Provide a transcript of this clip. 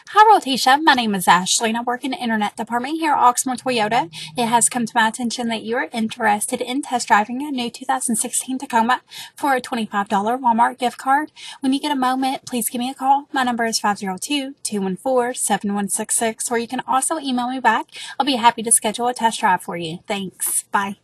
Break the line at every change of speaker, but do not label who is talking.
Hi, Rotisha. My name is Ashley, and I work in the Internet Department here at Oxmoor Toyota. It has come to my attention that you are interested in test driving a new 2016 Tacoma for a $25 Walmart gift card. When you get a moment, please give me a call. My number is 502-214-7166, or you can also email me back. I'll be happy to schedule a test drive for you. Thanks. Bye.